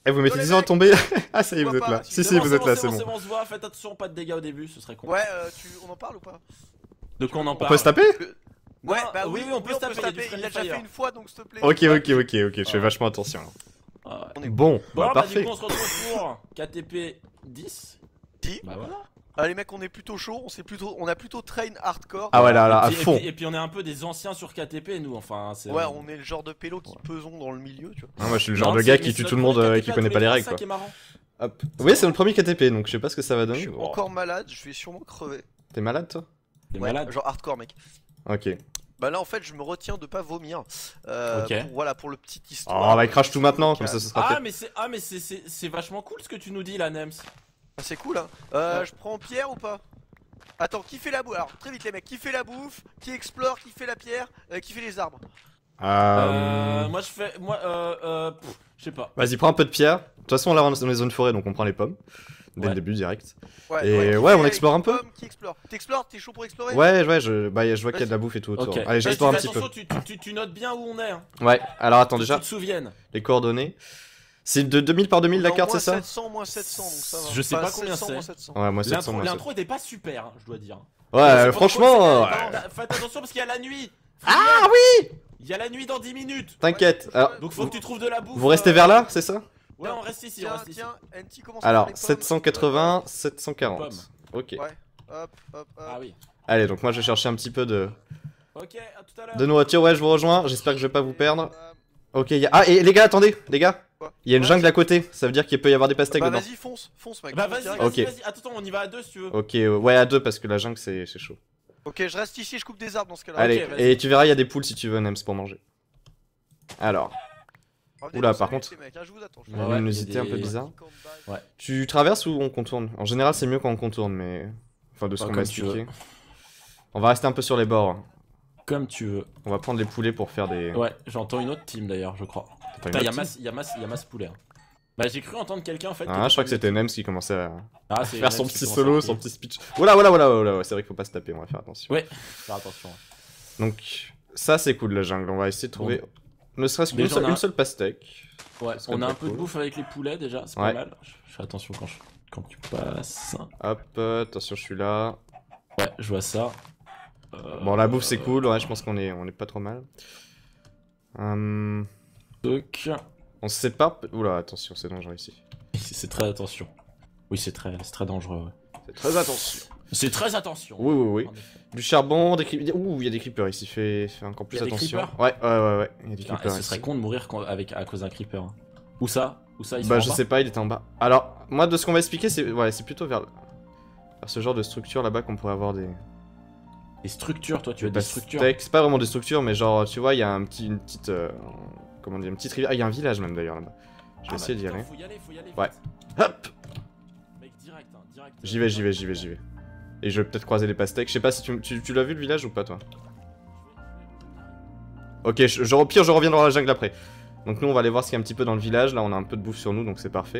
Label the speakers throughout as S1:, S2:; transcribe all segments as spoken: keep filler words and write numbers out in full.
S1: Eh, vous mettez dix ans à tomber. Ah, ça y est, vous êtes là. Si, si, vous êtes là, c'est bon.
S2: C'est bon, on se voit, faites attention, pas de dégâts au début, ce serait con.
S3: Ouais, euh, tu... on en parle ou pas?
S2: De quoi on en
S1: On
S2: parle?
S1: peut se taper?
S3: Ouais,
S2: Non,
S3: bah
S2: oui, oui, on peut se taper, il y a du
S3: Il l'a déjà
S2: friendly
S3: fait
S2: fire.
S3: une fois, donc s'il te plaît.
S1: Ok, ok, ok, ok, je fais
S2: Ah.
S1: vachement attention.
S2: Ah ouais.
S3: On est
S1: Bon,
S2: Bon,
S1: bah
S2: bah,
S1: parfait.
S2: du coup, on se retrouve pour K T P dix.
S3: Si.
S2: Bah voilà.
S3: Ah, les mecs, on est plutôt chaud, on, plutôt... on a plutôt train hardcore.
S1: Ah ouais, là, là,
S2: et
S1: à
S2: puis, et
S1: fond.
S2: puis- Et puis on est un peu des anciens sur K T P, nous, enfin. c'est
S3: Ouais,
S2: un-
S3: on est le genre de pélo qui pesons dans le milieu, tu vois.
S1: Ah, moi, je suis le genre
S2: Non,
S1: de
S2: c'est-
S1: gars
S2: mais
S1: qui
S2: c'est
S1: tue
S2: notre
S1: tout le monde
S2: premier
S1: euh, et
S2: K T P
S1: qui
S2: à
S1: connaît
S2: tous
S1: pas les
S2: trois,
S1: règles,
S2: ça
S1: quoi.
S2: qui est marrant.
S1: Hop. Oui, c'est notre premier K T P, donc je sais pas ce que ça va
S3: Je
S1: donner.
S3: suis
S2: Oh.
S3: encore malade, je vais sûrement crever.
S1: T'es malade, toi?
S2: T'es
S3: Ouais,
S2: malade.
S3: genre hardcore, mec.
S1: Ok.
S3: Bah là, en fait, je me retiens de pas vomir. Euh,
S2: Ok.
S3: pour, voilà, pour le petit
S1: Oh,
S3: histoire.
S1: bah crache tout maintenant, comme ça, ce sera
S2: Ah
S1: fait.
S2: mais c'est ah mais c'est c'est c'est vachement cool ce que tu nous dis là, Nems.
S3: Ah, c'est cool, hein. Euh,
S2: Ouais.
S3: je prends pierre ou pas? Attends, qui fait la bouffe? Alors, très vite, les mecs, qui fait la bouffe? Qui explore? Qui fait la pierre? euh, Qui fait les arbres?
S2: Euh,
S1: Euh...
S2: moi je fais moi euh euh pff, je sais pas.
S1: Vas-y, prends un peu de pierre. De toute façon, là, on est dans les zones forêt, donc on prend les pommes. Dès
S2: Ouais.
S1: le début, direct.
S3: Ouais,
S1: Et
S3: qui
S1: ouais,
S3: fait
S1: on explore un peu.
S3: pomme, Qui explore? T'explores? T'es chaud pour explorer?
S1: Ouais, ouais, je, bah, je vois qu'il y a de la bouffe et tout autour.
S2: Ok.
S1: Allez,
S2: Bah,
S1: j'explore un
S2: tu
S1: petit
S2: fais
S1: peu.
S2: attention, tu, tu, tu notes bien où on est. Hein.
S1: Ouais, alors attends,
S2: Que
S1: déjà,
S2: tu te souviennes.
S1: les coordonnées. C'est de deux mille par deux mille la
S3: Non,
S1: carte,
S3: moins
S1: c'est ça?
S3: sept cents, moins sept cents, donc ça va.
S2: Je sais
S3: Enfin,
S2: pas combien
S3: sept cents,
S2: c'est.
S3: moins sept cents.
S1: Ouais, moi sept cents,
S2: L'intro
S1: moi sept cents.
S2: l'intro était pas super, hein, je dois dire.
S1: Ouais,
S2: C'est
S1: euh,
S2: pas
S1: franchement.
S2: trop-
S1: euh,
S2: c'est- attends, Faites attention parce qu'il y a la nuit.
S1: Ah oui!
S2: Il y a la nuit dans dix minutes.
S1: T'inquiète. Alors,
S2: Donc faut que tu trouves de la bouffe.
S1: vous restez
S2: euh,
S1: vers là, c'est ça?
S2: Ouais, on reste ici, on
S3: Tiens,
S2: reste ici.
S3: tiens, Anti commence à
S1: Alors,
S3: faire les pommes.
S1: sept cent quatre-vingts, sept cent quarante. Ok.
S3: Ouais, hop, hop, hop.
S2: Ah oui.
S1: Allez, donc moi je vais chercher un petit peu de,
S2: Ok, à tout à l'heure.
S1: de nourriture. Ouais, je vous rejoins. J'espère que je vais pas vous perdre. Ok, y a... Ah, et les gars, attendez, les gars.
S3: Quoi?
S1: Il y a une
S3: Ouais,
S1: jungle à côté. Ça veut dire qu'il peut y avoir des pastèques
S3: Bah
S1: dedans.
S3: vas-y, fonce, fonce, mec.
S2: Bah
S3: fonce
S2: vas-y,
S3: direct.
S2: vas-y,
S1: Ok.
S2: vas-y. Attends, on y va à deux si tu veux.
S1: Ok, euh, ouais, à deux parce que la jungle c'est c'est chaud.
S3: Ok, je reste ici, je coupe des arbres dans ce cas-là.
S1: Allez,
S2: vas-y.
S1: et tu verras, il y a des poules si tu veux, Nems, pour manger. Alors,
S3: Revenez
S1: Oula,
S3: dans
S1: par
S3: cinq
S1: contre.
S3: minutes, les mecs, hein, je vous attends. je
S1: il
S3: vous
S1: y a
S2: Ouais,
S1: une
S2: ouais,
S1: luminosité
S2: il y a
S1: un peu
S2: des-
S1: bizarre.
S3: attends.
S1: Tu traverses ou on contourne? En général, c'est mieux quand on contourne, mais. Enfin, de ce
S2: Bah,
S1: qu'on m'a
S2: comme tu
S1: expliqué. On va rester un peu sur les bords.
S2: Comme tu veux.
S1: On va prendre les poulets pour faire des.
S2: Ouais, j'entends une autre team d'ailleurs, je crois.
S1: Attends,
S2: Putain,
S1: une
S2: y'a
S1: autre
S2: masse, y'a masse, y'a masse poulet. hein. Bah j'ai cru entendre quelqu'un en fait.
S1: Ah, je crois que c'était Nems qui commençait à
S2: Ah, c'est
S1: faire
S2: Nems
S1: son
S2: qui
S1: petit
S2: commence
S1: solo,
S2: à
S1: son
S2: crier.
S1: petit speech. Voilà, voilà, voilà, voilà, ouais, c'est vrai qu'il faut pas se taper, on va faire attention.
S2: Ouais, faire attention.
S1: Donc, ça c'est cool la jungle, on va essayer de trouver ne serait-ce qu'une
S2: Déjà,
S1: seule,
S2: on a-
S1: une seule pastèque.
S2: Ouais,
S1: serait
S2: on a
S1: pas
S2: un peu de
S1: cool.
S2: bouffe avec les poulets déjà, c'est
S1: Ouais.
S2: pas mal. Je je fais attention quand, je... quand tu passes.
S1: Hop, euh, attention, je suis là.
S2: Ouais, je vois ça. Euh,
S1: Bon, la bouffe c'est cool, ouais, je pense qu'on est, on est pas trop mal. Hum,
S2: truc.
S1: on se sépare. Oula, attention, c'est dangereux ici.
S2: C'est c'est très attention. Oui, c'est très, c'est très dangereux. Ouais.
S1: C'est très attention.
S2: C'est très attention.
S1: Oui, oui, oui.
S2: En effet.
S1: Du charbon, des creepers. Ouh, il y a des creepers ici, fais, fais encore plus
S2: Il y a des
S1: attention.
S2: creepers
S1: Ouais, ouais, ouais, ouais, il y a des
S2: Putain,
S1: creepers
S2: et ce
S1: ici.
S2: serait con de mourir quand- avec, à cause d'un creeper. hein. Où ça Où ça ils sont
S1: Bah,
S2: en
S1: je
S2: bas
S1: sais pas, il était en bas. Alors, moi, de ce qu'on va expliquer, c'est ouais, c'est plutôt vers, vers ce genre de structure là-bas qu'on pourrait avoir des.
S2: Des structures, toi, tu veux des structures.
S1: pastèques. C'est pas vraiment des structures, mais genre, tu vois, il y a un petit, une petite. euh, comment dire, une petite rivière. Ah, il y a un village même d'ailleurs là-bas. Je vais
S2: Ah,
S1: essayer
S2: bah,
S1: d'y
S2: putain,
S1: aller.
S2: Faut y aller, faut y aller.
S1: Ouais.
S2: vite.
S1: Hop!
S2: Mec, direct, hein, direct.
S1: J'y vais, j'y vais, j'y vais, j'y vais. Et je vais peut-être croiser les pastèques. Je sais pas si tu, tu, tu l'as vu le village ou pas, toi? Ok, je, je, au pire, je reviens dans la jungle après. Donc, nous, on va aller voir ce qu'il y a un petit peu dans le village. Là, on a un peu de bouffe sur nous, donc c'est parfait.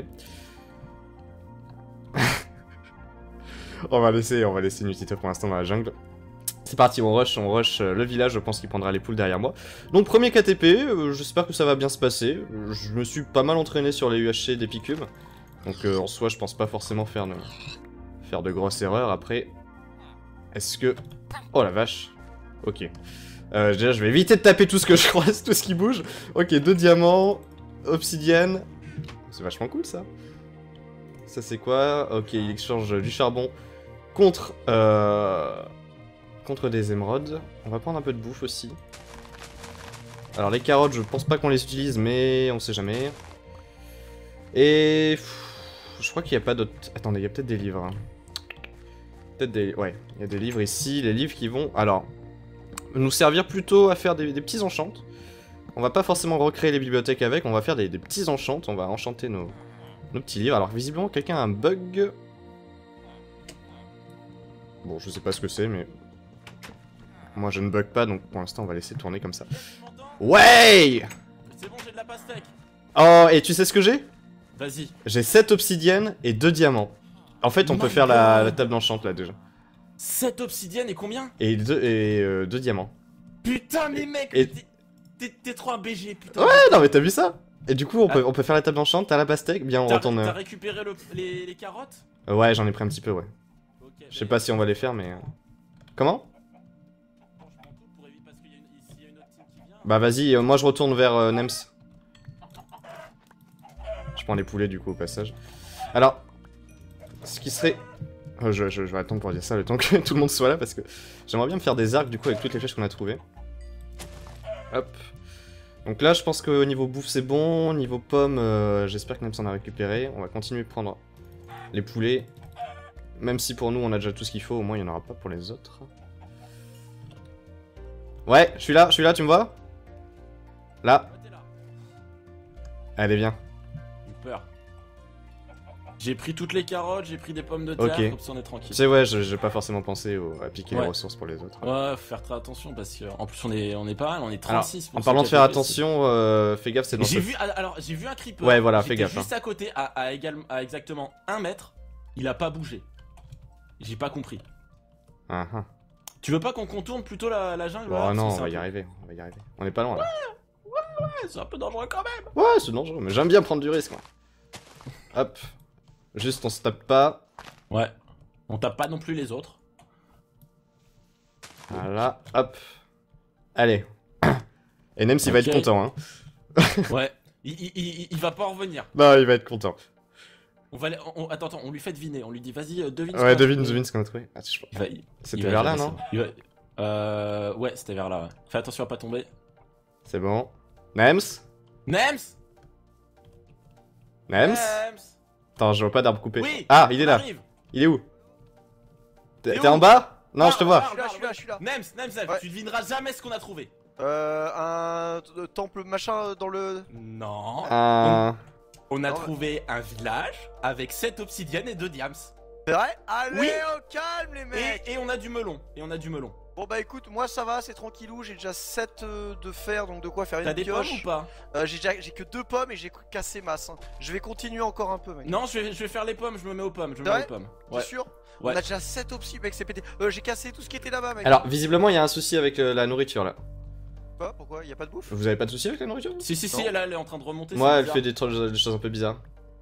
S1: on va laisser, on va laisser Nutito pour l'instant dans la jungle. C'est parti, on rush, on rush euh, le village. Je pense qu'il prendra les poules derrière moi. Donc, premier K T P. euh, J'espère que ça va bien se passer. Euh, Je me suis pas mal entraîné sur les U H C d'Epicube. Donc, euh, en soi, je pense pas forcément faire de, faire de grosses erreurs. Après, est-ce que... Oh la vache. Ok. Euh, déjà, je vais éviter de taper tout ce que je croise, tout ce qui bouge. Ok, deux diamants, obsidienne. C'est vachement cool, ça. Ça, c'est quoi? Ok, il échange du charbon contre... Euh... Contre des émeraudes. On va prendre un peu de bouffe aussi. Alors, les carottes, je pense pas qu'on les utilise, mais on sait jamais. Et... pff, je crois qu'il n'y a pas d'autres... Attendez, il y a peut-être des livres. hein. Peut-être des... Ouais, il y a des livres ici. Les livres qui vont... Alors... nous servir plutôt à faire des, des petits enchantes. On va pas forcément recréer les bibliothèques avec, on va faire des, des petits enchantes, on va enchanter nos, nos petits livres. Alors visiblement quelqu'un a un bug. Bon, je sais pas ce que c'est, mais... Moi je ne bug pas, donc pour l'instant on va laisser tourner comme ça.
S2: Tu m'entends
S1: Ouais!
S2: C'est bon, j'ai de la pastèque.
S1: Oh, et tu sais ce que j'ai?
S2: Vas-y.
S1: J'ai sept obsidiennes et deux diamants. En fait, on
S2: Oh
S1: peut
S2: my
S1: faire la,
S2: God.
S1: la table d'enchant là déjà.
S2: sept obsidiennes et combien?
S1: Et deux, et, euh, deux diamants.
S2: Putain, mais mec,
S1: Et-
S2: t'es- t'es t'es trop un B G, putain.
S1: Ouais, non mais t'as vu ça? Et du coup, on peut,
S2: Ah.
S1: on peut faire la table d'enchant, t'as la pastèque, bien on
S2: T'as
S1: retourne.
S2: t'as
S1: euh,
S2: récupéré le- les, les carottes?
S1: euh, Ouais, j'en ai pris un petit peu, ouais.
S2: Ok,
S1: Je sais
S2: bah,
S1: pas si on va les faire, mais. euh, Comment?
S2: franchement, tout pour éviter parce qu'il y a une, s'il y a une autre team qui vient.
S1: Bah vas-y, euh, moi je retourne vers euh, Nems. Je prends les poulets du coup au passage. Alors, ce qui serait... Oh, je, je- je vais attendre pour dire ça le temps que tout le monde soit là parce que j'aimerais bien me faire des arcs du coup avec toutes les flèches qu'on a trouvées. Hop. Donc là je pense qu'au niveau bouffe c'est bon, niveau pommes euh, j'espère que Nems en a récupéré. On va continuer de prendre les poulets. Même si pour nous on a déjà tout ce qu'il faut, au moins il n'y en aura pas pour les autres. Ouais, je suis là, je suis là, tu me vois? Là,
S2: Ouais, t'es là.
S1: allez viens.
S2: J'ai eu peur. J'ai pris toutes les carottes, j'ai pris des pommes de terre,
S1: Ok.
S2: comme ça on est tranquille.
S1: Tu sais, ouais, je- j'ai pas forcément pensé au- à piquer
S2: Ouais.
S1: les ressources pour les autres.
S2: Ouais, faut faire très attention parce que en plus on est on est pas mal, on est
S1: Alors,
S2: trente-six. pour
S1: en
S2: ce
S1: parlant de faire
S2: K T P,
S1: attention, euh, fais gaffe, c'est
S2: c'est-
S1: dans
S2: J'ai
S1: ce...
S2: vu alors j'ai vu un creeper.
S1: Ouais, voilà, fais
S2: j'étais
S1: gaffe,
S2: juste à côté à, à, égal- à exactement un mètre, il a pas bougé. J'ai pas compris.
S1: Ah, ah.
S2: Tu veux pas qu'on contourne plutôt la, la jungle
S1: Bon,
S2: là,
S1: ah
S2: parce
S1: non,
S2: que
S1: on
S2: c'est
S1: va
S2: un
S1: y
S2: peu-
S1: arriver, on va y arriver. On est pas loin là.
S2: Ouais, c'est un peu dangereux quand même.
S1: Ouais, c'est dangereux, mais j'aime bien prendre du risque. Moi. Hop. Juste, on se tape pas.
S2: Ouais. On tape pas non plus les autres.
S1: Voilà, hop. Allez. Et Nems, il va
S2: Ok.
S1: être content, hein.
S2: Ouais. Il, il, il, il va pas en revenir.
S1: Non, il va être content.
S2: On va aller- on- attends, attends, on lui fait deviner. On lui dit vas-y, euh, devine. ce
S1: Ouais,
S2: qu'on a
S1: devine,
S2: trouvé.
S1: devine ce qu'on a trouvé. Ah, je-
S2: Il va- il- il
S1: C'était
S2: va
S1: vers là,
S2: jamais
S1: non
S2: savoir. Il va- Euh. Ouais, c'était vers là, ouais. Fais attention à pas tomber.
S1: C'est bon. Nems
S2: Nems
S1: Nems
S2: Nems
S1: Attends, je vois pas d'arbre coupé.
S2: Oui
S1: Ah, il est
S2: on
S1: là.
S2: arrive.
S1: Il est où?
S2: Il
S1: T'es
S2: est
S1: t'es
S2: où
S1: en bas? Non,
S2: Ah,
S1: je te vois.
S3: Je suis là, je suis là, je suis là.
S2: Nems, Nems, Nems,
S3: Ouais.
S2: tu devineras jamais ce qu'on a trouvé.
S3: Euh, un t- temple machin dans le...
S2: Non.
S1: Un...
S2: On a
S3: Non,
S2: trouvé un village avec sept obsidiennes et deux diams.
S3: C'est vrai? Allez,
S2: Oui.
S3: au calme les mecs.
S2: Et, et on a du melon. Et on a du melon.
S3: Bon bah écoute, moi ça va, c'est tranquillou, j'ai déjà sept de fer, donc de quoi faire
S2: T'as
S3: une
S2: des pommes
S3: pioche.
S2: ou pas?
S3: Euh, j'ai déjà j'ai que deux pommes et j'ai cassé masse. hein. Je vais continuer encore un peu mec.
S2: Non, je vais, je vais faire les pommes, je me mets aux pommes, je me
S3: C'est
S2: mets
S3: vrai
S2: aux pommes.
S3: T'es
S2: Ouais.
S3: sûr?
S2: Ouais.
S3: On a déjà sept opsi mec, c'est pété. Euh, j'ai cassé tout ce qui était là-bas mec.
S1: Alors, visiblement, il y a un souci avec euh, la nourriture là.
S3: Quoi? Pourquoi? Y'a pas de bouffe?
S1: Vous avez pas de souci avec la nourriture?
S2: Si, si, si,
S3: Non.
S2: elle, elle est en train de remonter.
S1: Moi,
S2: c'est
S1: elle
S2: bizarre.
S1: fait des, tro- des choses un peu bizarres.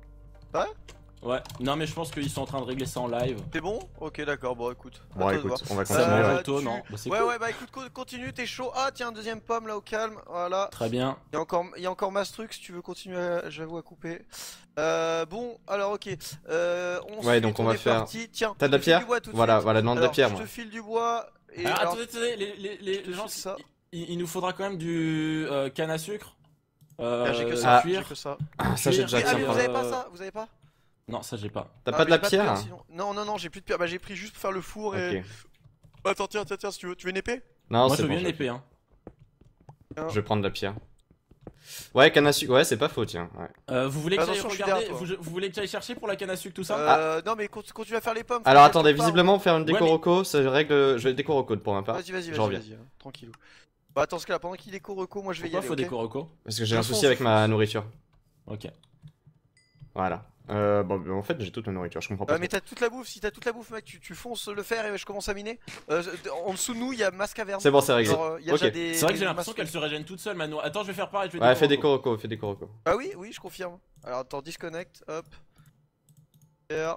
S2: Ouais. Non, mais je pense qu'ils sont en train de régler ça en live.
S3: T'es bon? Ok d'accord, bon écoute. à
S1: Bon,
S3: toi de
S1: écoute,
S3: voir.
S1: on va
S3: Euh,
S1: continuer.
S2: va
S1: ouais.
S2: Alto,
S3: tu-
S2: non Bah, c'est
S3: Ouais
S2: cool.
S3: ouais bah écoute co- continue, t'es chaud. Ah tiens, deuxième pomme là au calme, voilà.
S2: Très bien.
S3: Il y a encore, il y a encore Mastrux si tu veux continuer, à- j'avoue à couper. Euh, bon, alors ok. Euh, on
S1: Ouais,
S3: suit,
S1: donc on
S3: on
S1: va
S3: est
S1: faire-
S3: parti. Tiens,
S1: T'as de la
S3: je te file
S1: pierre?
S3: du bois tout de
S1: Voilà,
S3: suite.
S1: voilà, demande de la
S3: Alors,
S1: pierre,
S3: je
S1: moi.
S3: te file du bois. Et
S2: Alors,
S3: alors,
S2: attendez, attendez, les, les, les, les gens,
S3: ça.
S2: il, il nous faudra quand même du euh, canne à sucre. Euh,
S3: Ah, j'ai que
S1: Ah.
S3: ça,
S2: cuir.
S3: j'ai que ça.
S1: Ah, ça, j'ai
S2: cuir,
S1: déjà,
S3: Oui, ah,
S1: tiens,
S3: mais
S2: et,
S3: vous
S1: prends.
S3: avez pas
S2: euh,
S3: ça? Vous avez pas?
S2: Non, ça j'ai pas.
S1: T'as
S3: Ah,
S1: pas de
S3: mais
S1: la
S3: j'ai
S1: pierre?
S3: sinon. Non, non, non, j'ai plus de pierre. Bah, j'ai pris juste pour faire le four et.
S1: Ok.
S3: Attends, tiens, tiens, tiens, si tu veux. Tu veux une épée?
S1: Non,
S2: Moi je
S1: c'est
S2: veux
S1: bon.
S2: bien
S1: je-
S2: une épée, hein.
S1: Je vais prendre de la pierre. Ouais, canne à sucre, ouais, c'est pas faux, tiens. Ouais.
S2: Euh, vous voulez que j'aille
S3: Attention, je suis
S2: regarder,
S3: derrière toi.
S2: vous, vous voulez que j'aille chercher pour la canne à sucre tout ça?
S3: Euh, non, mais quand, quand tu vas faire les pommes. faut
S1: Alors
S3: que tu
S1: attendez,
S3: pas, hein.
S1: visiblement, faire une déco
S2: Ouais, mais-
S1: roco, ça règle. Je vais déco roco pour ma part.
S3: Vas-y, vas-y,
S1: Je
S3: vas-y,
S1: reviens.
S3: vas-y, hein, tranquillou. Bah, attends, ce cas-là, pendant qu'il est reco, moi je vais
S2: Pourquoi
S3: y aller.
S2: faut
S3: ok
S2: des corocos?
S1: Parce que j'ai
S3: Je
S1: un
S3: fonce,
S1: souci avec
S3: je
S1: ma
S3: fonce.
S1: nourriture.
S2: Ok.
S1: Voilà. Euh, bon, en fait, j'ai toute ma nourriture, je comprends pas.
S3: Euh, mais t'as toute la bouffe, si t'as toute la bouffe, mec, tu, tu fonces le fer et je commence à miner. Euh, en dessous de nous, il y a masse caverne.
S1: C'est bon, c'est réglé.
S3: Genre, euh, y a
S1: Ok.
S3: déjà des.
S2: C'est vrai que j'ai
S3: des
S2: l'impression
S3: masses-
S2: qu'elle se régène toute seule maintenant. Attends, je vais faire pareil, je vais
S1: Ouais, fais
S2: des
S1: déco roco, fais déco roco.
S3: Ah oui, oui, je confirme. Alors attends, disconnect, hop. Fer.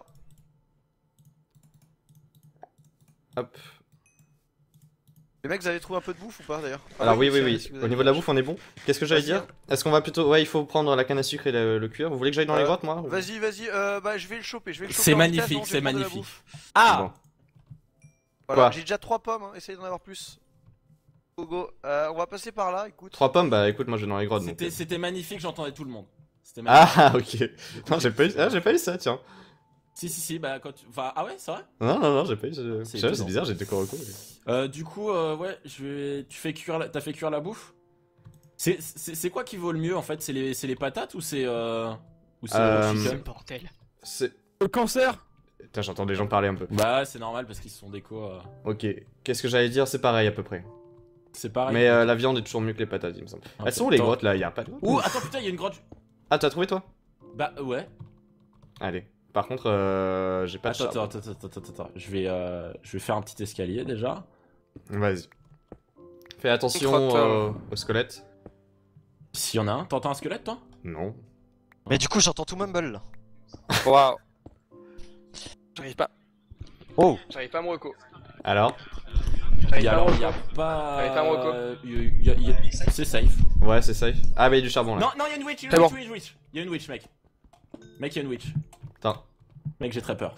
S1: Hop.
S3: Les mecs, vous avez trouvé un peu de bouffe ou pas d'ailleurs? Ah
S1: Alors oui, oui,
S3: si,
S1: oui.
S3: si vous
S1: Au
S3: avez-
S1: niveau de la bouffe, on est bon. Qu'est-ce que j'allais
S3: Vas-y,
S1: dire?
S3: hein.
S1: Est-ce qu'on va plutôt... Ouais, il faut prendre la canne à sucre et le, le cuir. Vous voulez que j'aille dans les
S3: Euh,
S1: grottes, moi?
S3: Vas-y, vas-y, euh, bah je vais le choper, je vais le choper.
S2: C'est
S3: en
S2: magnifique,
S3: vitesse, non, je vais
S2: c'est
S3: prendre de la
S2: magnifique.
S3: bouffe.
S2: Ah
S1: Bon.
S3: Voilà,
S1: Quoi
S3: j'ai déjà trois pommes, hein, essayez d'en avoir plus. Go go, euh, on va passer par là, écoute.
S1: Trois pommes, bah écoute, moi je vais dans les grottes. donc,
S2: C'était
S1: euh.
S2: c'était magnifique, j'entendais tout le monde. C'était magnifique.
S1: Ah, ok. Non, j'ai pas eu... Ah, j'ai pas eu ça, tiens.
S2: Si, si, si, bah quand tu. Enfin, ah ouais, c'est vrai?
S1: Non, non, non, j'ai pas eu ça.
S2: C'est
S1: Je sais pas, c'est
S2: étonnant.
S1: bizarre, j'ai déco roco.
S2: Euh, du coup, euh, ouais, je vais. Tu fais cuire la... T'as fait cuire la bouffe? C'est c'est- c'est quoi qui vaut le mieux en fait? C'est les, c'est les patates ou c'est. Euh... Ou c'est
S1: Euh,
S2: le chicken?
S4: Bordel.
S1: C'est...
S4: Le cancer.
S1: Putain, j'entends des gens parler un peu.
S2: Bah, c'est normal parce qu'ils se sont déco. euh,
S1: Ok. Qu'est-ce que j'allais dire? C'est pareil à peu près.
S2: C'est pareil.
S1: Mais euh, la viande est toujours mieux que les patates, il me semble.
S2: Ok.
S1: Elles sont où les
S2: Attends.
S1: grottes là? Y'a pas de grottes?
S2: Ouh, attends, putain, il y a une grotte.
S1: Ah, t'as trouvé toi?
S2: Bah, ouais.
S1: Allez. Par contre, euh, j'ai pas de
S2: Attends,
S1: charbon.
S2: attends, attends, attends, attends, attends. Je vais, euh, je vais faire un petit escalier déjà.
S1: Vas-y. Fais attention
S4: Crotte,
S1: euh,
S4: euh.
S1: au squelette.
S2: S'il y en a un, t'entends un squelette toi?
S1: Non.
S4: Mais du coup, j'entends tout mumble là.
S5: Waouh. J'arrive pas.
S4: Oh.
S5: J'arrive pas à me reco.
S1: Alors?
S5: J'arrive
S2: Y a,
S5: pas à me
S2: alors, y a
S5: reco.
S2: pas.
S5: Allez, fais un reco.
S2: euh, y- y a- y a- C'est safe.
S1: Ouais, c'est safe. Ah, bah, il y a du charbon là.
S2: Non, non, y'a une witch, y'a
S5: C'est
S2: une
S5: bon.
S2: witch, y'a une witch. Y'a une witch, mec. Mec, y'a une witch.
S1: Attends,
S2: Mec, j'ai très peur.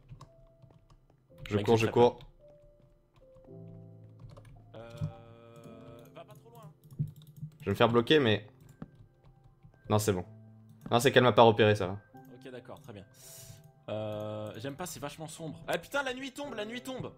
S1: je
S2: Mec,
S1: cours,
S2: j'ai
S1: je
S2: très
S1: cours.
S2: Euh. Va pas trop loin.
S1: Je vais me faire bloquer, mais. Non, c'est bon. Non, c'est qu'elle m'a pas repéré, ça va.
S2: Ok, d'accord, très bien. Euh. J'aime pas, c'est vachement sombre. Ah putain, la nuit tombe, la nuit tombe.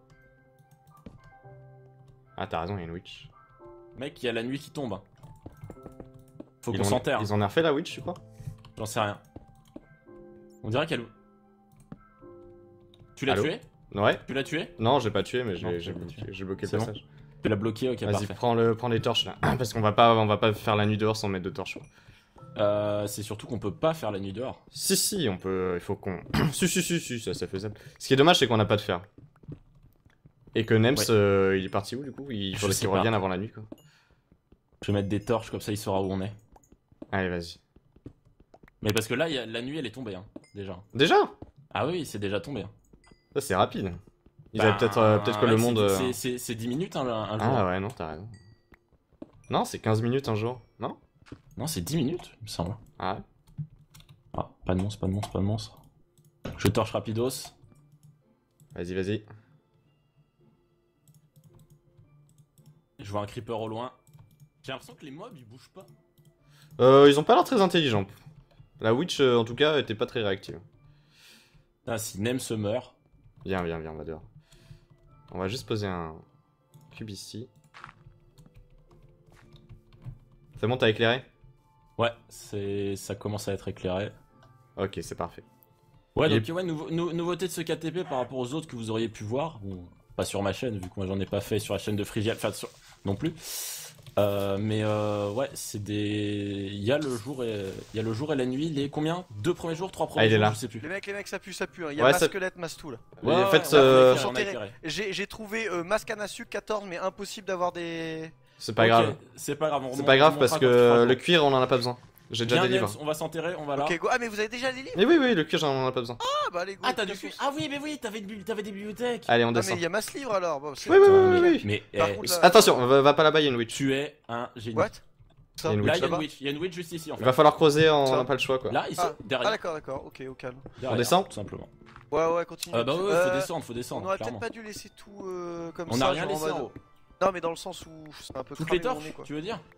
S1: Ah, t'as raison, il y a une witch.
S2: Mec, y'a la nuit qui tombe. Faut
S1: Ils
S2: qu'on
S1: ont-
S2: s'enterre.
S1: Ils en ont refait la witch, tu crois?
S2: J'en sais rien. On dirait qu'elle. Tu l'as
S1: Allô?
S2: tué?
S1: Ouais.
S2: Tu l'as tué?
S1: Non, j'ai pas tué, mais
S2: Non,
S1: j'ai
S2: tu
S1: j'ai
S2: l'as pas
S1: bloqué,
S2: tué.
S1: j'ai bloqué le
S2: C'est bon.
S1: passage.
S2: Tu l'as bloqué, ok,
S1: Vas-y,
S2: parfait.
S1: prends, le, prends les torches là. Parce qu'on va pas, on va pas faire la nuit dehors sans mettre de torches.
S2: Euh, c'est surtout qu'on peut pas faire la nuit dehors.
S1: Si, si, on peut. Il faut qu'on. si, si, si, si, ça c'est faisable. Ce qui est dommage, c'est qu'on a pas de fer. Et que Nems,
S2: Ouais.
S1: euh, il est parti où du coup? Il
S2: Je
S1: faudrait
S2: sais
S1: qu'il
S2: pas.
S1: revienne avant la nuit quoi.
S2: Je vais mettre des torches, comme ça il saura où on est.
S1: Allez, vas-y.
S2: Mais parce que là, y a... la nuit elle est tombée, hein, déjà.
S1: Déjà?
S2: Ah oui, c'est déjà tombé. Hein.
S1: Ça c'est rapide. Ils
S2: Bah,
S1: avaient peut-être euh, peut-être que le
S2: mec,
S1: monde.
S2: c'est-
S1: euh,
S2: c'est- C'est c'est dix minutes hein, un, un jour.
S1: Ah ouais, non, t'as raison. Non, c'est quinze minutes un jour. Non?
S2: Non, c'est dix minutes, il me semble.
S1: Ah ouais.
S2: Ah, pas de monstre, pas de monstre, pas de monstre. Je torche rapidos.
S1: Vas-y, vas-y.
S2: Je vois un creeper au loin. J'ai l'impression que les mobs ils bougent pas.
S1: Euh, ils ont pas l'air très intelligents. La witch, euh, en tout cas, était pas très réactive.
S2: Ah, si Nem se meurt.
S1: Viens, viens, viens, on va dehors. On va juste poser un cube ici. C'est bon, t'as éclairé?
S2: Ouais, c'est ça commence à être éclairé.
S1: Ok, c'est parfait.
S2: Ouais,
S1: Il
S2: donc ouais, nouveau- nou- nouveauté de ce K T P par rapport aux autres que vous auriez pu voir. Bon, pas sur ma chaîne, vu que moi j'en ai pas fait sur la chaîne de Frigiel, enfin sur... non plus. Euh, mais euh, ouais, c'est des. Il y a le jour et il y a le jour et la nuit. Les combien? Deux premiers jours, trois premiers
S1: Ah, il est
S2: jours,
S1: là.
S2: je sais plus.
S3: Les mecs, les mecs, ça pue, ça pue. Hein. Il y a
S1: Ouais,
S3: ma
S1: ça-
S3: squelette, masse tout là.
S1: Et en fait,
S2: ouais,
S1: euh,
S2: on a éclairé, on a
S3: Santé-
S2: éclairé.
S3: J'ai j'ai trouvé euh, masque à Nasu quatorze, mais impossible d'avoir des.
S1: c'est pas
S2: Ok,
S1: grave.
S2: C'est pas grave. on
S1: C'est
S2: remonte-
S1: pas grave
S2: on
S1: parce
S2: remontera quand tu feras
S1: que
S2: jour.
S1: le cuir, on en a pas besoin. J'ai déjà
S2: Viens,
S1: des livres.
S2: Nems, on va s'enterrer, on va là.
S3: Ok, go. Ah, mais vous avez déjà les livres?
S1: Mais oui, oui, le cuir, j'en ai pas besoin.
S3: Ah, bah, allez, go.
S2: Ah, t'as du
S3: casse-nous.
S2: cul. Ah oui, mais oui, t'avais de- t'avais des bibliothèques.
S1: Allez, on
S3: Ah, mais
S1: descend.
S3: il y a masse livre alors. Bon, c'est-
S1: Oui, oui, oui, oui, oui.
S2: Mais
S3: Par
S2: eh,
S3: contre, là-
S1: Attention, va, va pas là-bas, il y a une witch.
S2: tu es un génie.
S3: What?
S1: Il y
S3: Ça
S1: a une
S2: Là,
S1: witch
S2: il y a une
S3: là-bas.
S2: witch, il y a une witch juste ici en
S1: Il
S2: fait.
S1: va falloir creuser, on
S3: Ça.
S1: n'a pas le choix quoi.
S2: Là, ici,
S3: Ah,
S2: derrière.
S3: Ah, d'accord, d'accord. Ok, au calme.
S2: derrière,
S1: On descend
S2: tout simplement.
S3: Ouais, ouais, continue.
S2: Euh, bah ouais,
S3: Euh,
S2: faut descendre, faut
S3: On
S2: descendre,
S3: aurait
S2: clairement.
S3: peut-être pas dû laisser tout euh, comme
S2: On
S3: ça.
S2: a rien
S3: genre en
S2: laissé en
S3: mode-
S2: haut.
S3: Non, mais dans le sens où c'est un peu
S2: Toutes
S3: cramé
S2: les
S3: mon
S2: torches,
S3: nez, quoi.
S2: tu veux dire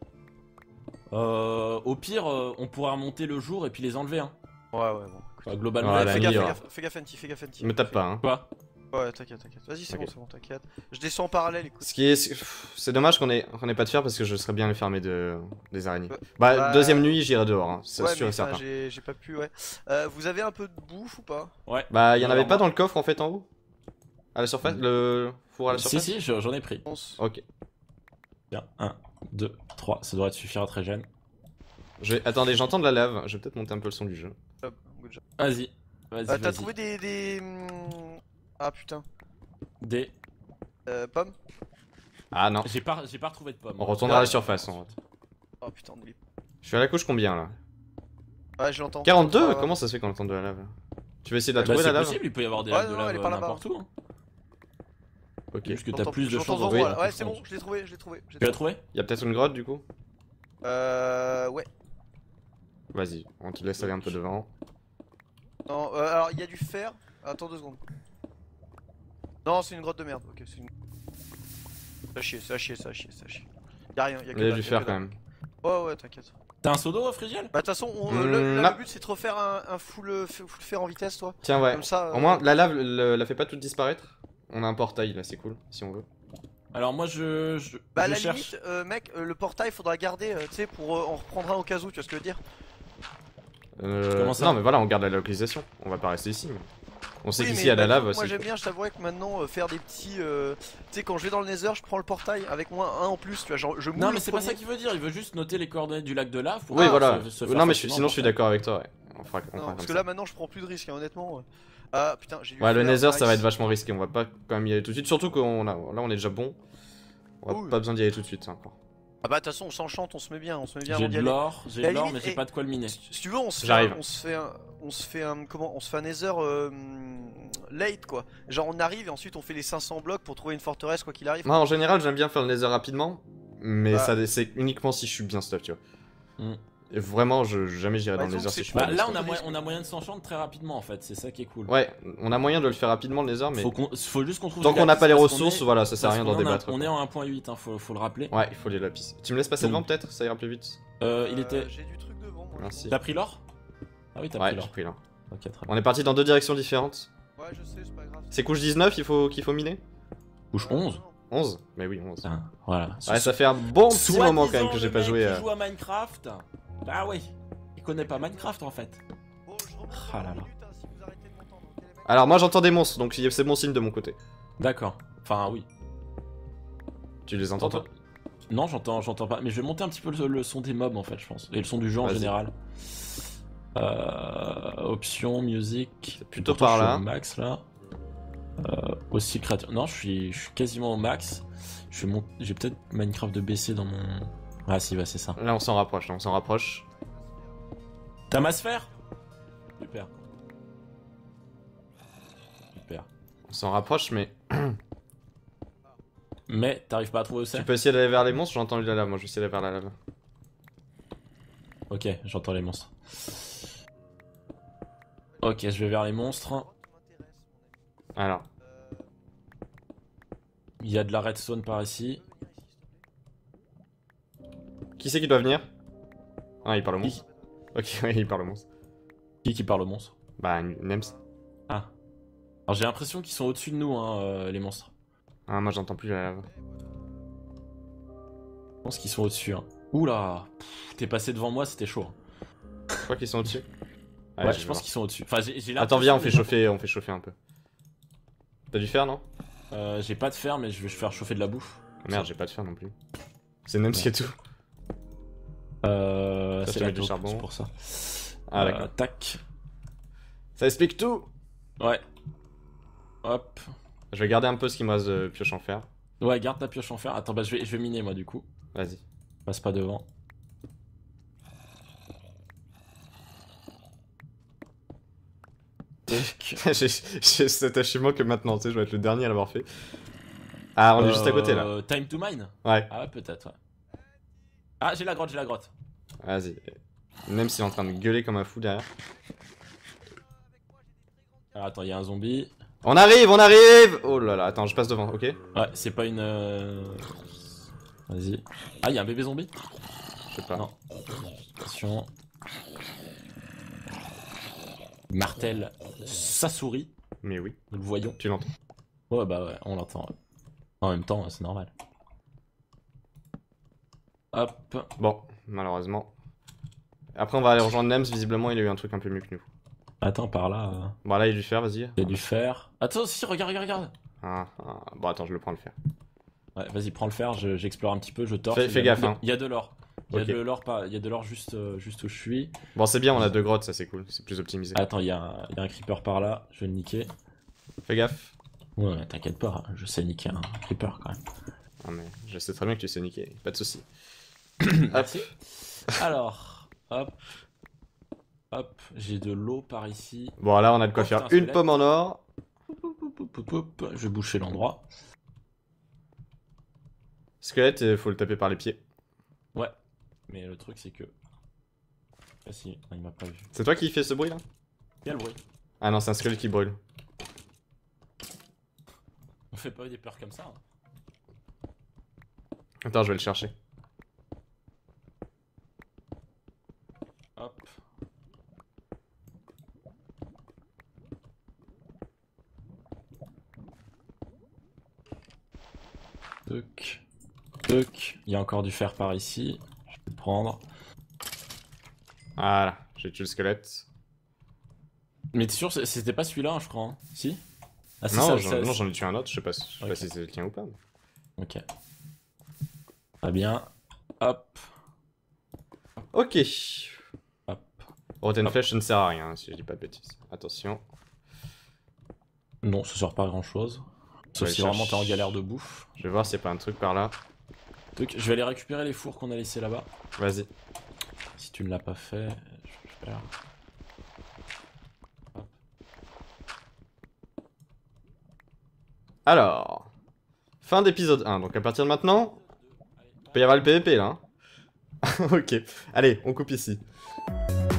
S2: euh, Au pire, euh, on pourra remonter le jour et puis les enlever. Hein.
S3: Ouais, ouais, bon.
S2: Enfin, globalement,
S1: Ouais,
S2: la
S1: la
S3: fais,
S1: nuit,
S3: gaffe, fais
S1: ouais.
S3: gaffe, fais gaffe, Fenty, fais gaffe, Fenty.
S1: Me tape pas, hein.
S2: Quoi
S3: Ouais, t'inquiète, t'inquiète. Vas-y, c'est
S1: Ok.
S3: bon, c'est bon, t'inquiète. Je descends en parallèle, écoute.
S1: Ce qui est. pff, C'est dommage qu'on ait, qu'on ait pas de fer parce que je serais bien les fermer de, des araignées.
S3: Ouais.
S1: Bah,
S3: Bah,
S1: deuxième nuit, j'irai dehors, hein, c'est
S3: Ouais,
S1: sûr
S3: mais
S1: et
S3: enfin,
S1: certain.
S3: j'ai j'ai pas pu, ouais. Euh, vous avez un peu de bouffe ou pas?
S2: Ouais.
S1: Bah, il y en
S2: Alors,
S1: avait pas
S2: moi-
S1: dans le coffre en fait en haut? À la surface? Le four à la
S2: Si,
S1: surface?
S2: si, je- j'en ai pris.
S3: Pense.
S1: Ok.
S2: Bien, un, deux, trois, ça devrait te suffire à très jeune.
S1: Je vais... Attendez, j'entends de la lave, je vais peut-être monter un peu le son du jeu.
S3: Hop, good job.
S2: Vas-y, vas-y,
S3: Euh, T'as
S2: vas-y.
S3: trouvé des. des... hum, Ah putain.
S2: Des...
S3: Euh, pommes?
S1: Ah non,
S2: J'ai pas, j'ai pas retrouvé de pommes.
S1: on retournera à
S3: Ouais.
S1: la surface. On...
S3: Oh putain de bip.
S1: Je suis à la couche combien là?
S3: Ouais, je l'entends.
S1: quarante-deux?
S3: Euh,
S1: Comment ça se fait qu'on entend de la lave? Tu veux essayer de la
S2: Bah,
S1: trouver
S2: c'est
S1: la lave?
S2: possible, il peut y avoir des
S3: Ouais,
S2: laves de
S3: non,
S2: lave
S3: elle est pas là-bas.
S2: n'importe où. Hein.
S1: Ok.
S2: Juste que t'as
S3: j'entends-
S2: plus de
S3: j'entends
S2: chances
S3: devant
S2: de
S3: moi,
S2: voir.
S3: là. Ouais, c'est bon, je l'ai trouvé, je l'ai trouvé. je l'ai
S2: Tu l'as
S3: trouvé.
S2: trouvé
S1: Y'a peut-être une grotte du coup?
S3: Euh. Ouais.
S1: Vas-y, on te laisse aller un peu devant.
S3: Non, euh, alors il y a du fer. Attends deux secondes. Non, c'est une grotte de merde. Ok, c'est une. Ça a chier, ça a chier, ça a chier, ça a chier. Y'a rien, y'a que
S1: Il y a
S3: dalle,
S1: du
S3: y'a
S1: fer
S3: que
S1: quand
S3: dalle.
S1: même.
S3: Ouais, ouais, t'inquiète.
S2: T'as un seau d'eau, Frigiel?
S3: Bah, de toute façon, on-
S1: Mm,
S3: le, là,
S1: non.
S3: le but c'est de refaire un, un full, euh, full fer en vitesse, toi.
S1: Tiens, ouais.
S3: Comme ça.
S1: Au
S3: euh,
S1: moins, la lave le- la fait pas toute disparaître. On a un portail là, c'est cool, si on veut.
S2: Alors moi je, je,
S3: Bah, à
S2: je
S3: la
S2: cherche.
S3: limite, euh, mec, euh, le portail faudra garder, euh, tu sais, pour. euh, on reprendra au cas où, tu vois ce que je veux dire?
S1: Euh...
S2: Comment ça
S1: Non, mais voilà, on garde la localisation. On va pas rester ici. mais- On sait
S3: Oui,
S1: qu'ici
S3: mais
S1: il y a de la
S3: bah,
S1: lave.
S3: Moi
S1: c'est
S3: j'aime
S1: cool.
S3: bien, je t'avouerais que maintenant, euh, faire des petits. euh, Tu sais, quand je vais dans le Nether, je prends le portail avec moi un en plus, tu vois, genre je moule
S2: Non
S3: le
S2: mais c'est pas
S3: premier.
S2: ça qu'il veut dire, il veut juste noter les coordonnées du lac de lave pour
S1: Oui,
S2: ah,
S1: voilà.
S2: se- se faire
S1: Non, mais je suis-
S2: facilement
S1: sinon, je suis
S2: portail.
S1: d'accord avec toi, ouais. On fera, on fera
S3: Non,
S1: comme
S3: parce que
S1: ça.
S3: là maintenant je prends plus de risques, hein, honnêtement. ouais. Ah putain, j'ai dû
S1: Ouais, le
S3: faire,
S1: Nether, ça va
S3: nice.
S1: être vachement risqué. On va pas quand même y aller tout de suite. Surtout qu'on a... là, on est déjà bon. On a
S3: Oui.
S1: pas besoin d'y aller tout de suite, ça, encore.
S3: Ah bah de toute façon on s'enchante, on se met bien, on se met bien
S2: J'ai
S3: avant d'y
S2: de
S3: aller.
S2: l'or, j'ai
S3: À
S2: de
S3: la
S2: l'or,
S3: limite,
S2: mais j'ai
S3: et-
S2: pas de quoi le miner.
S3: Si si tu veux, on se fait,
S1: J'arrive.
S3: un, on se fait un, on se fait un, comment, on se fait un nether euh, late quoi. Genre on arrive et ensuite on fait les cinq cents blocs pour trouver une forteresse quoi qu'il arrive.
S1: Moi, en général, j'aime bien faire le nether rapidement, mais
S3: Bah.
S1: ça c'est uniquement si je suis bien stuff, tu vois.
S2: Mm.
S1: Et vraiment, je, jamais j'irai
S3: Bah,
S1: dans le
S3: disons
S1: nether
S3: que
S1: si
S3: c'est
S1: je suis
S3: pas
S1: pas
S2: Bah
S1: bien
S2: là
S1: stuff.
S2: on a,
S3: de
S2: moyen,
S3: risque.
S2: on a moyen de s'enchanter très rapidement en fait, c'est ça qui est cool.
S1: Ouais, on a moyen de le faire rapidement le nether, mais
S2: Faut, qu'on- faut juste qu'on trouve
S1: tant
S2: des
S1: qu'on n'a
S2: lapis,
S1: pas les
S2: parce qu'on
S1: ressources,
S2: est-
S1: voilà, ça sert à
S2: parce
S1: rien
S2: qu'on
S1: d'en
S2: est en un-
S1: débattre.
S2: On
S1: quoi.
S2: est en un point huit, hein, faut, faut le rappeler.
S1: Ouais, il faut les lapis. Tu me laisses passer
S2: Donc-
S1: devant peut-être, ça ira plus vite.
S2: Euh, il
S3: Euh,
S2: était.
S3: J'ai du truc devant moi.
S1: Merci.
S2: T'as pris l'or? Ah oui, t'as
S1: Ouais,
S2: pris
S1: j'ai
S2: l'or.
S1: pris là.
S2: Ok, très bien.
S1: On est parti dans deux directions différentes.
S3: Ouais, je sais, c'est pas grave.
S1: C'est couche dix-neuf il faut, qu'il faut miner
S2: Couche
S3: Euh,
S2: onze.
S3: non, non.
S1: onze Mais oui, onze.
S2: Putain, voilà.
S1: Ouais, ça fait un bon petit
S2: Soi-disant,
S1: moment quand même que j'ai
S2: le
S1: pas
S2: mec
S1: joué.
S2: qui
S1: euh.
S2: joue à Minecraft. Ah ouais, il connaît pas Minecraft en fait.
S3: Bon, je remonte
S2: Ah
S3: dans
S2: là
S3: une
S2: là.
S3: minute, hein, si vous arrêtez de m'entendre, ok, les mecs.
S1: Alors, moi j'entends des monstres, donc c'est bon signe de mon côté.
S2: D'accord. Enfin oui.
S1: Tu les entends toi?
S2: Non, j'entends, j'entends pas. Mais je vais monter un petit peu le, le son des mobs en fait, je pense. Et le son du jeu en
S1: Vas-y.
S2: général. Euh, options, musique.
S1: C'est plutôt
S2: Pourtant,
S1: par
S2: je suis
S1: là.
S2: au max là. Euh, aussi créature. Non, je suis, je suis quasiment au max. Je vais mon... J'ai peut-être Minecraft de baisser dans mon. Ah si, bah c'est ça.
S1: Là, on s'en rapproche, là, on s'en rapproche.
S2: T'as ma sphère? Super. Super.
S1: On s'en rapproche, mais
S2: Mais t'arrives pas à trouver où c'est?
S1: tu peux essayer d'aller vers les monstres. J'ai entendu la lave, moi je vais essayer d'aller vers la lave.
S2: Ok, j'entends les monstres. Ok, je vais vers les monstres.
S1: Alors,
S2: Il y a de la redstone par ici.
S1: qui c'est qui doit venir? Ah, il parle au monstre. Ok, ouais, il parle au monstre.
S2: Qui qui parle aux monstres?
S1: Bah, Nems.
S2: Ah. Alors j'ai l'impression qu'ils sont au-dessus de nous, hein, euh, les monstres.
S1: Ah, moi j'entends plus la lave.
S2: Je pense qu'ils sont au-dessus. Hein. Oula, Pff, t'es passé devant moi, c'était chaud. hein.
S1: Je crois qu'ils sont au-dessus.
S2: Ouais,
S1: Ouais,
S2: je
S1: vais
S2: pense
S1: voir.
S2: qu'ils sont au-dessus. Enfin, j'ai j'ai
S1: Attends, viens, on
S2: l'impression,
S1: fait
S2: mais-
S1: chauffer, on fait chauffer un peu. T'as du fer, non?
S2: Euh, j'ai pas de fer, mais je vais faire chauffer de la bouffe.
S1: Merde, j'ai pas de fer non plus. C'est Nems qui a tout.
S2: Euh,
S1: Ça,
S2: c'est
S1: tu
S2: la
S1: mets du
S2: taupe,
S1: charbon.
S2: c'est pour ça.
S1: Ah,
S2: Euh,
S1: d'accord.
S2: Tac.
S1: Ça explique tout!
S2: Ouais. Hop.
S1: Je vais garder un peu ce qui me reste de pioche en fer.
S2: Ouais, garde ta pioche en fer. Attends, bah je vais, je vais miner moi du coup.
S1: Vas-y.
S2: Passe pas devant. Tac.
S1: J'ai j'ai cet achèvement que maintenant, tu sais, je vais être le dernier à l'avoir fait. Ah, on est juste à côté là.
S2: Euh, Time to mine?
S1: Ouais,
S2: Ah ouais, peut-être, ouais. Ah, j'ai la grotte, j'ai la grotte.
S1: vas-y. Même s'il est en train de gueuler comme un fou derrière.
S2: Alors, attends, il y a un zombie.
S1: On arrive, on arrive! Oh là là, attends, je passe devant, ok?
S2: Ouais, c'est pas une. euh, Vas-y. Ah, il y a un bébé zombie?
S1: Je sais pas.
S2: Non. Attention. Martel sa souris,
S1: Mais oui,
S2: nous le voyons.
S1: tu l'entends.
S2: Ouais, bah ouais, on l'entend. ouais. En même temps, c'est normal. Hop.
S1: Bon, malheureusement. Après, on va aller rejoindre Nems, visiblement, il a eu un truc un peu mieux que nous.
S2: Attends, par là. euh,
S1: Bon, là, il y a du fer, vas-y.
S2: Il y a du fer. Attends, si, regarde, regarde, regarde.
S1: Ah, ah. Bon, attends, je le prends le fer.
S2: Ouais, vas-y, prends le fer, je- j'explore un petit peu, je torche.
S1: Fais-
S2: Il y a-
S1: fais gaffe,
S2: il y a-
S1: hein.
S2: Il y a de l'or. Il y a
S1: Ok.
S2: de l'or pas- il y a de l'or juste, euh, juste où je suis.
S1: Bon, c'est bien, on a deux grottes, ça c'est cool, c'est plus optimisé.
S2: Attends, il y, a un- il y a un creeper par là, je vais le niquer.
S1: Fais gaffe.
S2: Ouais, t'inquiète pas, je sais niquer un creeper quand même.
S1: Ah, mais je sais très bien que tu sais niquer, pas de soucis.
S2: Merci. Alors, hop. Hop, j'ai de l'eau par ici.
S1: Bon, là, on a de quoi
S2: Oh,
S1: faire
S2: putain,
S1: une
S2: squelette.
S1: pomme en or.
S2: Poup, poup, poup, poup, poup. Je vais boucher l'endroit.
S1: Squelette, il faut le taper par les pieds.
S2: Ouais, mais le truc c'est que. Ah si, non, il m'a pas vu.
S1: C'est toi qui fais ce bruit là?
S2: Quel bruit?
S1: Ah non, c'est un squelette qui brûle.
S2: On fait pas des peurs comme ça. hein.
S1: Attends, je vais le chercher.
S2: Hop. Tuc. Tuc. Il y a encore du fer par ici. Je vais le prendre.
S1: Voilà, j'ai tué le squelette.
S2: Mais t'es sûr, c'est- c'était pas celui-là, hein, je crois. hein. Si? Ah, c'est
S1: Non,
S2: ça,
S1: j'en
S2: ça-
S1: non, j'en ai tué un autre, je sais pas, je sais
S2: Ok.
S1: pas si c'est le tien ou pas.
S2: Ok. Très bien. Hop.
S1: Ok.
S2: Hop.
S1: Rotten
S2: Hop.
S1: Flèche, ça ne sert à rien, si je dis pas de bêtises. Attention.
S2: Non, ça sert pas à grand chose. Sauf
S1: Ouais,
S2: si
S1: cherche-
S2: vraiment t'es en galère de bouffe.
S1: Je vais voir s'il n'y a pas un truc par là.
S2: Donc je vais aller récupérer les fours qu'on a laissés là-bas.
S1: Vas-y.
S2: Si tu ne l'as pas fait, je récupère.
S1: Alors, fin d'épisode un, donc à partir de maintenant, il peut y avoir le P V P là. Hein. Ok, allez, on coupe ici.